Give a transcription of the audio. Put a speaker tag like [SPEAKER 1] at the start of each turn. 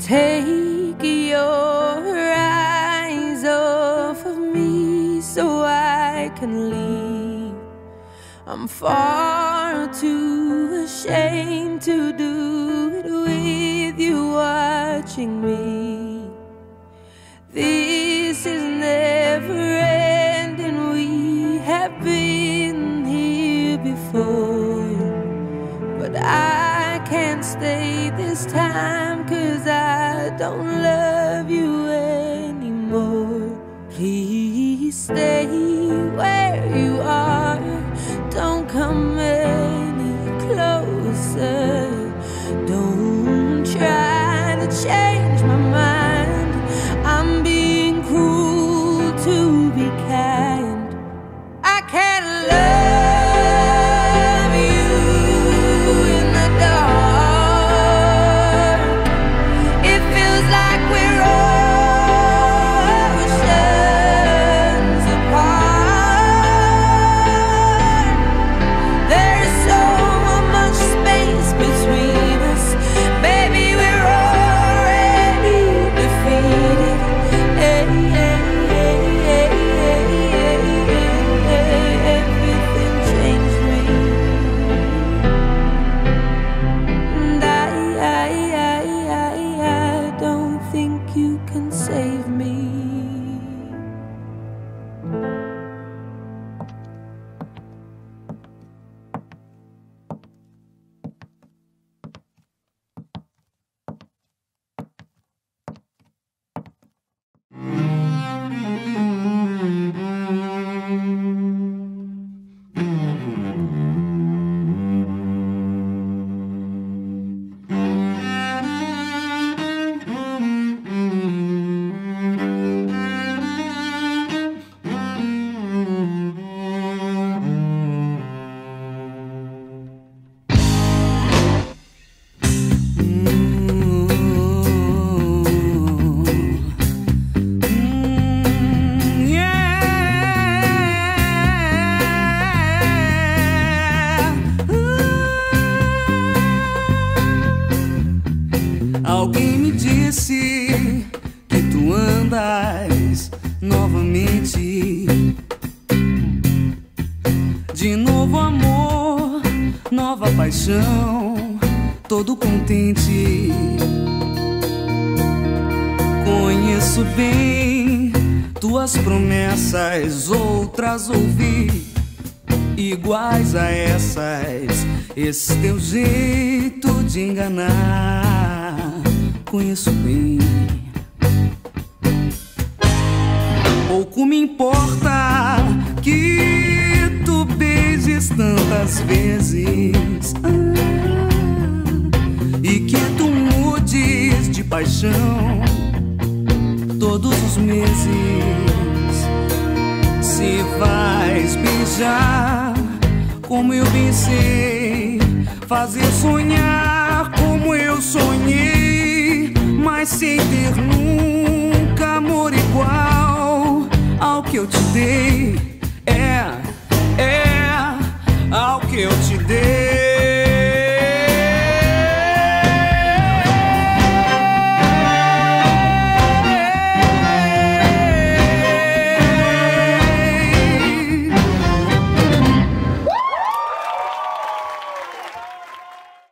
[SPEAKER 1] Take your eyes off of me so I can leave. I'm far too ashamed to do it with you watching me. This is never ending, we have been here before. But I can't stay this time, 'cause I don't love you anymore. Please stay where you are, don't come any closer. Don't try to change my mind, I'm being cruel to be kind. I can't love you in the dark. It feels like we're oceans apart. There's so much space between us, baby, we're already defeated. Everything changed me, and I don't think you can save me.
[SPEAKER 2] Alguém me disse que tu andas novamente. De novo amor, nova paixão, todo contente. Conheço bem tuas promessas, outras ouvi iguais a essas. Esse teu jeito de enganar, conheço bem. Pouco me importa que tu beijes tantas vezes, e que tu mudes de paixão todos os meses. Se vais beijar como eu pensei, fazer sonhar como eu sonhei, mas sem ter nunca amor igual ao que eu te dei.